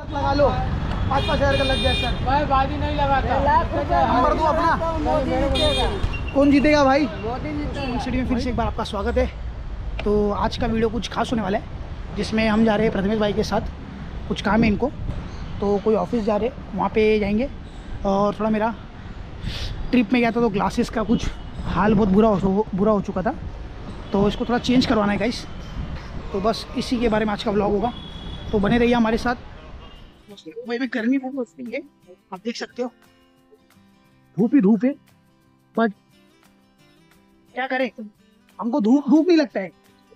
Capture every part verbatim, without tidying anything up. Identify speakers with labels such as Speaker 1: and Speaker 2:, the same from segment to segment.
Speaker 1: लगा लो, पाँच पाँच हजार का लग जाए सर।
Speaker 2: मैं बाजी नहीं लगाता।
Speaker 1: नंबर दो अपना। कौन जीतेगा भाई? सिटी में फिर से एक बार आपका स्वागत है। तो आज का वीडियो कुछ खास होने वाला है, जिसमें हम जा रहे हैं प्रथमेश भाई के साथ, कुछ काम है इनको, तो कोई ऑफिस जा रहे, वहाँ पे जाएंगे। और थोड़ा मेरा ट्रिप में गया था तो ग्लासेस का कुछ हाल बहुत बुरा हो बुरा हो चुका था, तो इसको थोड़ा चेंज करवाना है गाइस। तो बस इसी के बारे में आज का व्लॉग होगा, तो बने रहिए हमारे साथ। मुंबई में गर्मी बहुत होती है, आप देख सकते हो, धूप ही धूप है, बट क्या करें, हमको धूप धूप नहीं लगता है।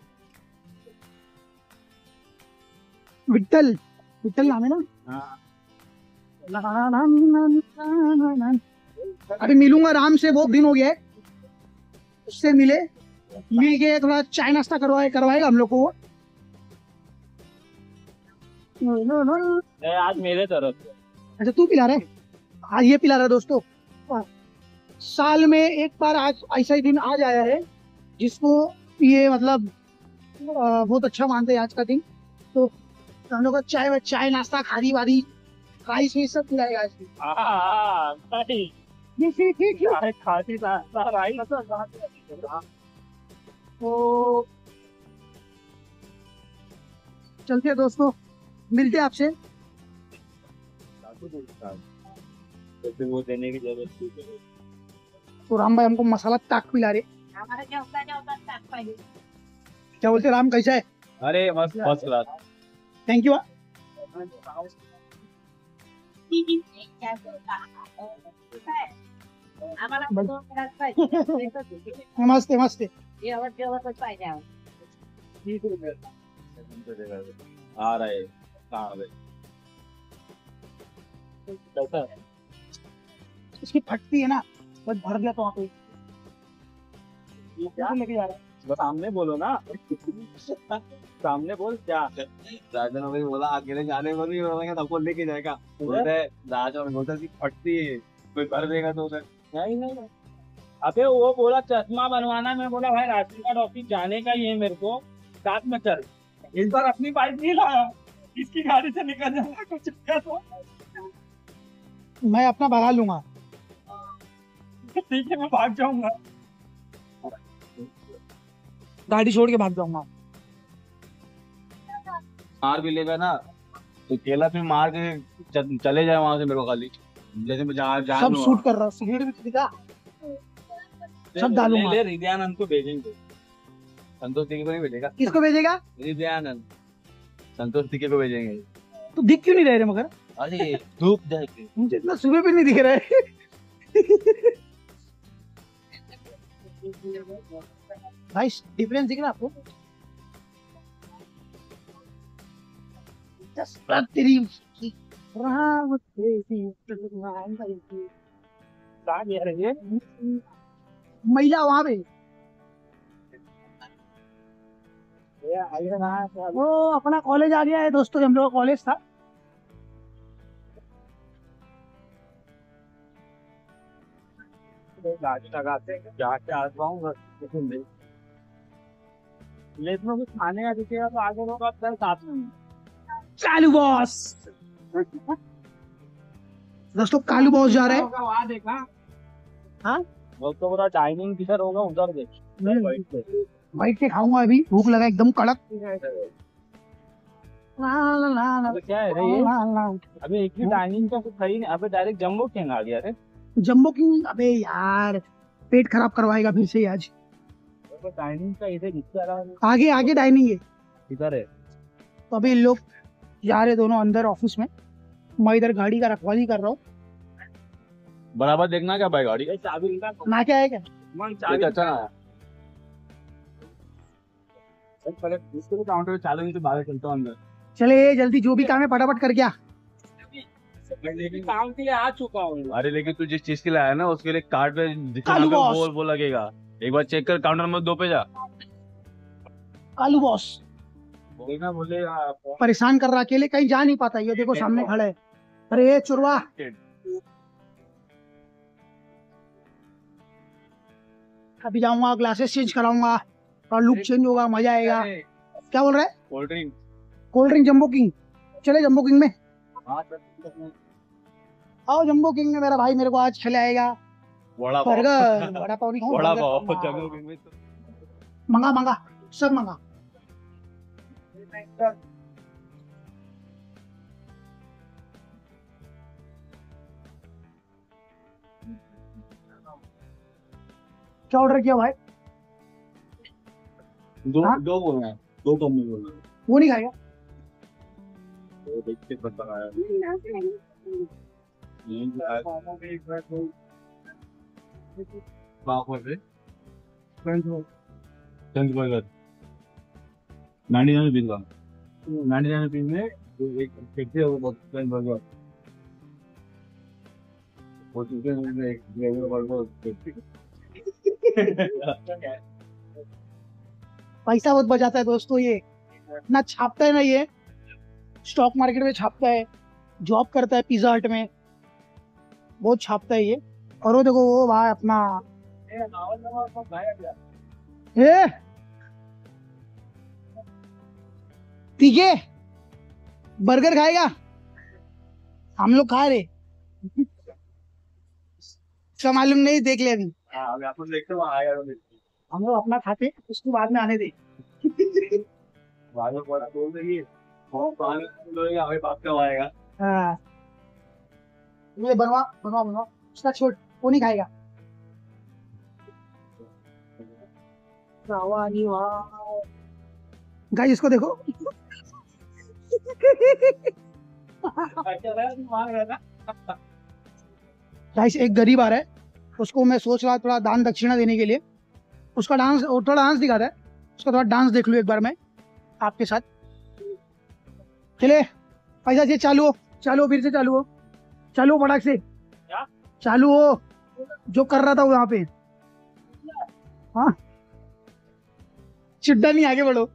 Speaker 1: विट्ठल विट्ठल नाम है ना? अभी मिलूंगा राम से, बहुत दिन हो गया है उससे मिले, मिल के थोड़ा चाय नाश्ता करवाए करवाएगा हम लोग को वो।
Speaker 2: आज मेरे तरफ से।
Speaker 1: अच्छा तू पिला रहे? हाँ ये पिला रहा है दोस्तों। साल में एक बार आज ऐसा ही दिन आ जाया है जिसको ये मतलब बहुत अच्छा मानते हैं आज का दिन। तो हम लोग का चाय चाय नाश्ता खारी वारी राइस ये सब पिलाएगा आज।
Speaker 2: खाती नाश्ता राइस।
Speaker 1: तो चलते हैं दोस्तों, मिलते हैं आपसे।
Speaker 2: वो देने की जरूरत।
Speaker 1: तो राम भाई हमको मसाला ताक पिला रहे। क्या बोलते राम, कैसा है?
Speaker 2: अरे मस्त फर्स्ट क्लास।
Speaker 1: Thank you. नमस्ते नमस्ते।
Speaker 2: आ रहे कहाँ गए?
Speaker 1: इसकी फटती है ना, बस भर गया तो वहाँ पे लेके जा रहा है।
Speaker 2: बस सामने बोलो ना। सामने बोल क्या? राजा ने बोला अकेले जाने को नहीं बोलेंगे, सबको लेके जाएगा। बोलते राजा ने बोलता फटती है, कोई भर देगा तो उसे। नहीं नहीं अबे वो बोला चश्मा बनवाना, मैं बोला भाई राशन कार्ड ऑफिस जाने का ही है मेरे को, साथ में चल। इस बार अपनी बाइक नहीं लाया, इसकी गाड़ी से निकल जाना कुछ तो।
Speaker 1: मैं अपना भगा लूंगा।
Speaker 2: ठीक है मैं भाग जाऊंगा,
Speaker 1: गाड़ी छोड़ के भाग जाऊंगा।
Speaker 2: मार भी लेगा ना तो केला पे मार के चले जाए वहां से, मेरे को खाली जैसे मैं जा, जा
Speaker 1: सब शूट कर रहा हूँ, सिगरेट भी खरीदा, सब डालूंगा।
Speaker 2: ले हृदयानंद को भेजेंगे, संतोष दिखे को नहीं भेजेगा।
Speaker 1: किसको भेजेगा?
Speaker 2: हृदयानंद संतोष दिखे को भेजेंगे।
Speaker 1: तो दिख क्यों नहीं रहे मगर?
Speaker 2: अरे धूप जाके
Speaker 1: मुझे इतना सुबह भी नहीं दिख रहा है। भाई डिफरेंस दिख रहा आपको? तेरी महिला वहां पे वो अपना कॉलेज आ गया है दोस्तों, हम लोग का कॉलेज था।
Speaker 2: गाड़ी लगाते जाके आ जाऊंगा, लेकिन कुछ खाने का दिखेगा तो आगे लोग अपने साथ में।
Speaker 1: कालू बॉस दोस्तों, कालू बॉस जा रहे हैं।
Speaker 2: वहाँ देखा?
Speaker 1: हाँ
Speaker 2: वो तो पूरा डाइनिंग किधर होगा उधर देख।
Speaker 1: बैठ के खाऊंगा, अभी भूख लगा एकदम कड़क।
Speaker 2: तो क्या है रे ये? अबे एक ही डाइनिंग का कुछ सही नहीं, अबे डायरेक्ट जंबो किंग आ गया रे।
Speaker 1: Jumbo King? अबे यार पेट खराब करवाएगा फिर से आज।
Speaker 2: तो डाइनिंग का इधर इधर
Speaker 1: आगे आगे डाइनिंग है,
Speaker 2: इधर है।
Speaker 1: तो अभी लोग जा रहे दोनों अंदर ऑफिस में, मैं इधर गाड़ी का रखवाली कर रहा हूँ।
Speaker 2: बराबर देखना क्या भाई, गाड़ी चाबी
Speaker 1: ना क्या है क्या?
Speaker 2: चाबी अच्छा ना पहले इसको काउंटर पे चालू नहीं तो बाहर चलता हूँ अंदर।
Speaker 1: चले जल्दी, जो भी काम है फटाफट कर गया।
Speaker 2: लेकिन काम के लिए आ चुका हूँ। अरे लेकिन तू जिस चीज के लिए आया ना उसके लिए कार्ड पे
Speaker 1: कालू बॉस।
Speaker 2: वो वो लगेगा, एक बार चेक कर, काउंटर नंबर दो पे जा।
Speaker 1: कालू बॉस
Speaker 2: बोलना बोले
Speaker 1: परेशान कर रहा, अकेले कहीं जा नहीं पाता। ये देखो सामने खड़ा है। अरे ये चुरवा, अभी जाऊंगा ग्लासेस चेंज कराऊंगा और लुक चेंज होगा, मजा आएगा। क्या बोल रहा है?
Speaker 2: Cold drink
Speaker 1: cold drink Jumbo King, चले जंबो किंग में। आओ जम्बो किंग में मेरा भाई मेरे को आज खिलाएगा
Speaker 2: वड़ा पाव।
Speaker 1: बर्गर। वड़ा पाव नहीं खाऊं,
Speaker 2: vada
Speaker 1: burger.
Speaker 2: Pav Jumbo King में तो
Speaker 1: मंगा मंगा सब मंगा। क्या ऑर्डर किया भाई?
Speaker 2: दो
Speaker 1: हाँ?
Speaker 2: दो बोलना है, दो कम में बोलना है।
Speaker 1: वो नहीं खाएगा?
Speaker 2: वो देख के पता आया नहीं पाव पर चंद बर्गर नाइन्टी नाइन रुपीज का नाइन्टी नाइन रुपीज में एक कैसे हो चंद बर्गर वो चिकन में एक बर्गर
Speaker 1: पैसा बहुत बचाता है दोस्तों ये, ना छापता है ना ये स्टॉक मार्केट में छापता है, जॉब करता है पिज्जा हट में, बहुत छापता है ये। और वो देखो वो भाई अपना ए ठीक है बर्गर खाएगा, हम लोग खा रहे इसका मालूम नहीं, देख ले अभी हम लोग अपना खाते उसको बाद में आने दे। हाँ ये बनवा बनवा बनवा उसका छोड़, वो नहीं खाएगा। गाइस इसको देखो गाइस एक गरीब आ रहा है, उसको मैं सोच रहा थोड़ा दान दक्षिणा देने के लिए, उसका डांस थोड़ा डांस दिखाता है, उसका थोड़ा डांस देख लो एक बार मैं आपके साथ। चले पैसा से चालू हो, चालू हो, फिर से चालू हो, चालू हो फटाक से, चालू हो जो कर रहा था वो यहाँ पे। हाँ चिड्डा नहीं, आगे बढ़ो।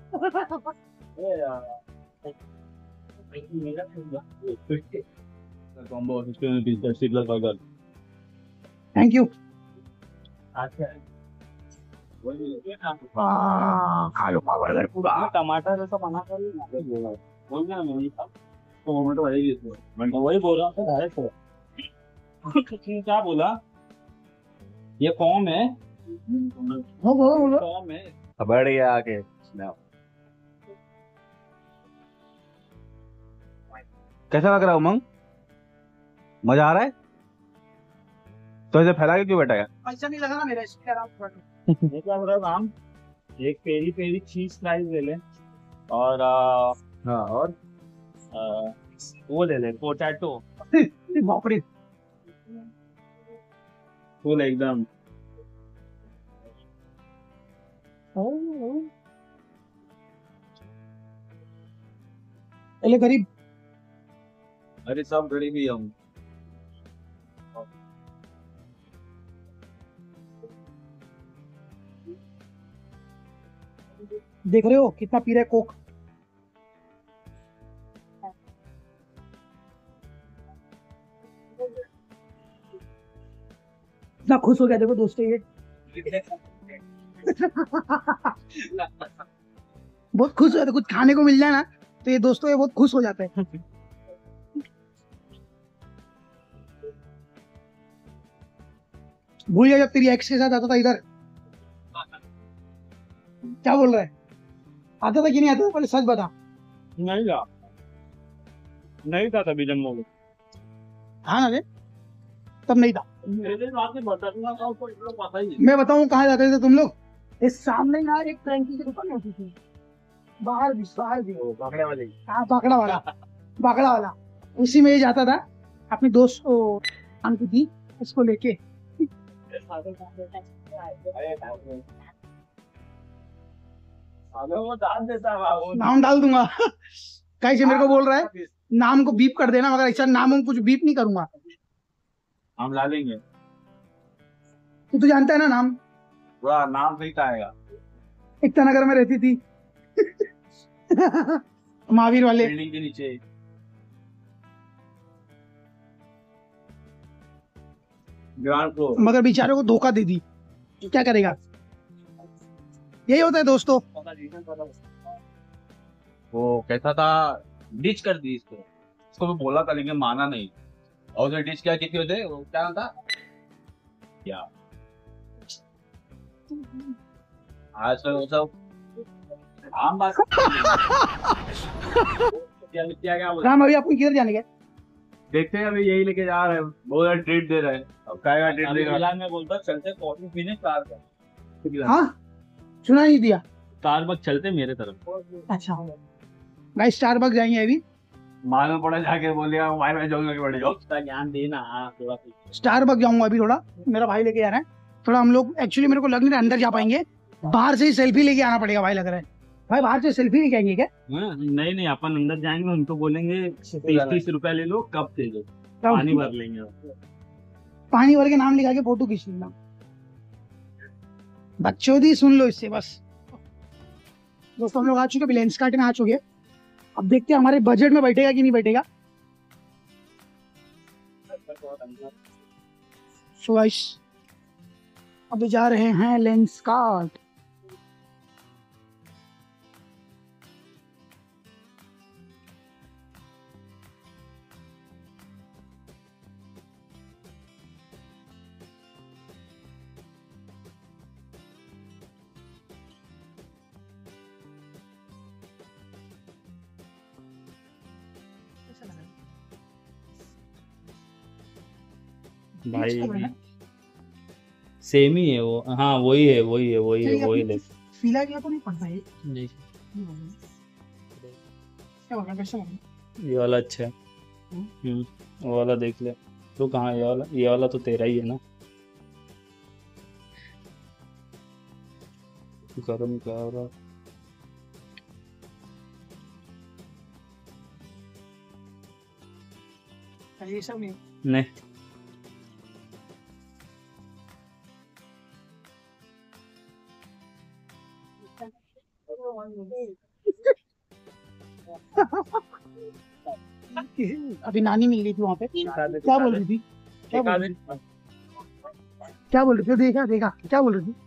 Speaker 1: Thank you. खा लो बर्गर पूरा।
Speaker 2: टमाटर जैसा बना कर बोल गया मैं टमाटो वही मैं वही बोल रहा था डायरेक्ट क्या बोला ये फॉर्म है
Speaker 1: हो बोलो बोलो।
Speaker 2: फॉर्म है बढ़ गया आके कैसा लग रहा है उमंग, मजा आ रहा है? तो इसे फैला के क्यों बैठा है?
Speaker 1: पैसा नहीं लगा ना मेरा, इसलिए आराम से बैठो।
Speaker 2: ये क्या बोल रहा नाम, एक पेरी पेरी चीज स्लाइस ले ले और आ, हाँ और आ, वो ले ले पोटैटो
Speaker 1: बाप रे
Speaker 2: फुल एकदम।
Speaker 1: पहले गरीब,
Speaker 2: अरे सब गरीब ही हम।
Speaker 1: देख रहे हो कितना पी रहा है कोक। इतना खुश हो गया देखो दोस्तों ये बहुत खुश हो जाता है, कुछ खाने को मिल जाए ना तो ये दोस्तों ये बहुत खुश हो जाता है। भूल गया जब तेरी एक्स के साथ आता था इधर, क्या बोल रहा है, आता था कि नहीं आता था, पहले सच बता।
Speaker 2: नहीं था नहीं था तभी जन्मों में।
Speaker 1: हाँ ना रे तब नहीं था।
Speaker 2: मेरे साथ में बताऊंगा तो आपको इतना पता ही है।
Speaker 1: मैं बताऊं कहाँ जाते थे तुम लोग, इस सामने ना एक टैंकी की दुकान होती थी, बाहर भी बाहर भी
Speaker 2: वो पकड़े वाले
Speaker 1: हाँ बाकड़ा वाला बाकड़ा वाला, उसी में ही जाता था अपने दोस्त को आंटी थी उसको लेके।
Speaker 2: वो डाल देता है वो।
Speaker 1: नाम डाल दूंगा कहीं से मेरे को बोल रहा है नाम को बीप कर देना, मगर ऐसा नाम हम कुछ बीप नहीं करूंगा।
Speaker 2: हम ला लेंगे,
Speaker 1: तू तो जानता है ना नाम,
Speaker 2: पूरा नाम सही आएगा।
Speaker 1: एकता नगर में रहती थी महावीर वाले
Speaker 2: बिल्डिंग के नीचे ग्राउंड फ्लोर।
Speaker 1: मगर बेचारे को धोखा दे दी, क्या करेगा, यही होता है दोस्तों।
Speaker 2: वो कैसा था, डिच कर दी इसको, उसको भी बोला था लेकिन माना नहीं। और जो डिश क्या कितनी होते वो क्या था क्या आजकल वो सब आम बात क्या क्या क्या बोला।
Speaker 1: राम अभी आपको किधर जाने का?
Speaker 2: देखते हैं अभी यही लेके जा रहे हैं, बहुत ट्रीट दे रहे हैं। अब क्या का ट्रीट देगा। फिलहाल मैं बोलता चलते कॉफी पीने कार का।
Speaker 1: हाँ सुना नहीं दिया।
Speaker 2: स्टारबक्स चलते मेरे तरफ।
Speaker 1: अच्छा भाई स्टारबक्स जाएंगे अभी।
Speaker 2: मालूम पड़ा जाके बोलेगा भाई मैं जाऊंगा कि बड़ी जॉब का ज्ञान देना। थोड़ा
Speaker 1: स्टारबक्स जाऊंगा अभी, थोड़ा मेरा भाई लेके जा रहा है। थोड़ा हम लोग एक्चुअली मेरे को लग नहीं रहा अंदर जा पाएंगे, बाहर से ही सेल्फी लेके आना पड़ेगा भाई, लग रहा है। भाई बाहर से सेल्फी लेके आएंगे क्या?
Speaker 2: नहीं नहीं अपन अंदर जाएंगे उनको बोलेंगे तीस तीस रुपया ले लो, कप दे दो, पानी भर लेंगे।
Speaker 1: पानी भर के नाम लिखा के फोटो खींच लेना। बच्चों दी सुन लो इससे बस। दोस्तों हम लोग आ चुके हैं, लेंस कार्ट में आ चुके हैं। अब देखते हैं हमारे बजट में बैठेगा कि नहीं बैठेगा। सो गाइस अभी जा रहे हैं लेंस कार्ट।
Speaker 2: भाई सेम ही है वो। हाँ वही है वही है वही है वही है।
Speaker 1: फीला गया तो नहीं पड़ता है
Speaker 2: नहीं
Speaker 1: क्या बोल रहा है? कैसा बोल रहा है?
Speaker 2: ये वाला अच्छा है। हम्म वो वाला देख ले तो। कहाँ ये वाला? ये वाला तो तेरा ही है ना। गरम क्या हो रहा?
Speaker 1: ये सब नहीं
Speaker 2: नहीं
Speaker 1: अभी नानी मिल रही थी वहाँ पे, क्या बोल रही थी? क्या बोल रही थी? क्या बोल रही थी? देखा देखा क्या बोल रही थी?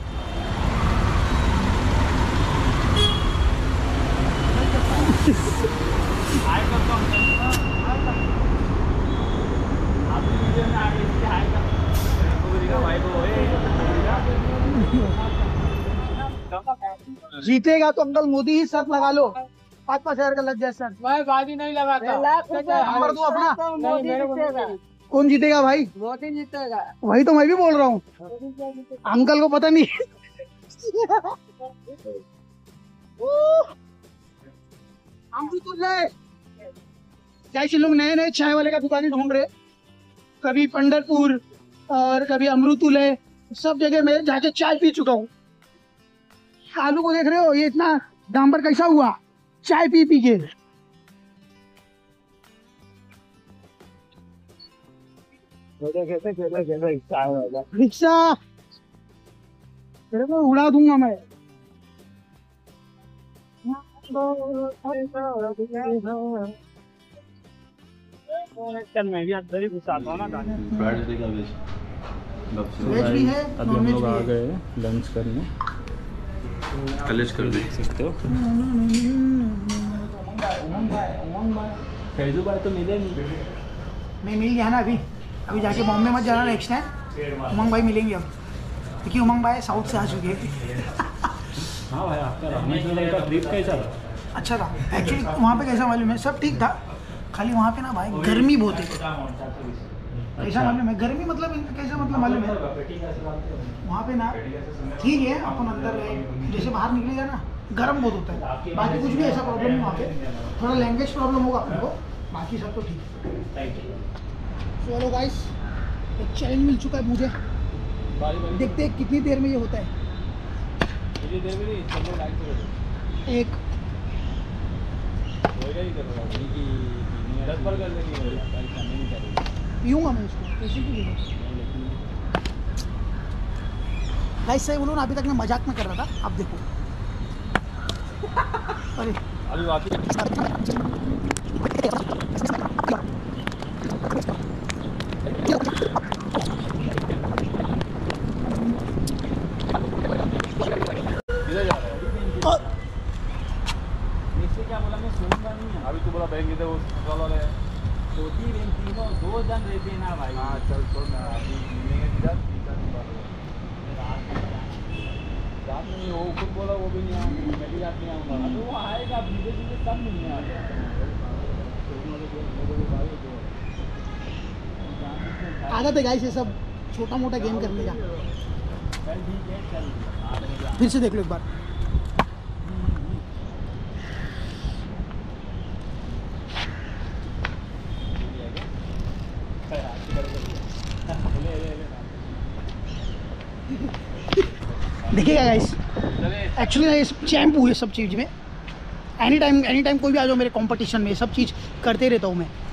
Speaker 1: जीतेगा तो अंकल मोदी ही शर्त लगा लो, पाँच पाँच हजार का लग जाए सर।
Speaker 3: मैं बाजी नहीं लगाता।
Speaker 1: नंबर दो अपना।
Speaker 3: मोदी जीतेगा।
Speaker 1: कौन जीतेगा भाई?
Speaker 3: मोदी जीतेगा।
Speaker 1: वही तो मैं भी बोल रहा हूँ, अंकल को पता नहीं। हम भी तो जाए जैसे लोग नए नए चाय वाले का दुकानें ढूंढ रहे, कभी पंढरपुर और कभी अमृतुल है, सब जगह मैं जाके चाय पी चुका हूँ। आलू को देख रहे हो, ये इतना दाम पर कैसा हुआ चाय पी पी के। रिक्शा तेरे को उड़ा दूंगा मैं।
Speaker 2: मैं भी अंदर ही घुसाता हूँ ना।
Speaker 1: वेज भी है,
Speaker 2: अभी हम लोग आ गए लंच करने। कलेज कर देख सकते हो। फैजू भाई तो मिले नहीं।
Speaker 1: मैं मिल गया ना अभी। अभी जाके बॉम्बे मत जाना नेक्स्ट टाइम, उमंग भाई मिलेंगे अब, क्योंकि उमंग भाई साउथ से आ चुके हैं।
Speaker 2: हाँ भाई आपका रामेश्वरम का ट्रिप कैसा था?
Speaker 1: अच्छा था एक्चुअली। वहाँ पे कैसा मालूम है, सब ठीक था, खाली वहाँ पे ना भाई गर्मी बहुत है। कैसा मालूम है गर्मी मतलब कैसा मतलब मालूम है, वहाँ पे ना ठीक है अपन अंदर रहे, जैसे बाहर निकलेगा ना गर्म बहुत होता है। बाकी कुछ भी ऐसा प्रॉब्लम नहीं वहाँ पे, थोड़ा लैंग्वेज प्रॉब्लम होगा अपने को, बाकी सब तो ठीक है। चलो गाइस एक चैलेंज मिल चुका है मुझे, देखते हैं कितनी देर में ये होता है। एक पीऊँगा मैं इसको, कैसे पीऊँगा गाइस? सही बोलूँ ना, अभी तक मैं मजाक में कर रहा था, अब देखो। अरे
Speaker 2: अभी बाकी क्या बोला? मैं सुनूंगा नहीं। अभी तो बोला बैंक वो वाला है। दो तीन इन तीनों दो जन रहते हैं ना भाई। हाँ चल छोड़ ना, अभी मिलेंगे सीधा सीधा नहीं बात होगा। रात में वो खुद बोला वो भी नहीं आऊँगा, मैं भी रात नहीं आऊँगा। तो वो आएगा धीरे धीरे सब मिलने आ जाएगा।
Speaker 1: आदत है गाइस ये सब छोटा मोटा गेम करने का।
Speaker 2: चल ठीक है चल।
Speaker 1: फिर से देख लो एक बार। देखिएगा गाइस, एक्चुअली मैं चैम्प हूँ ये सब चीज़ में। एनी टाइम एनी टाइम कोई भी आ जाओ मेरे कंपटीशन में, सब चीज़ करते रहता हूँ मैं।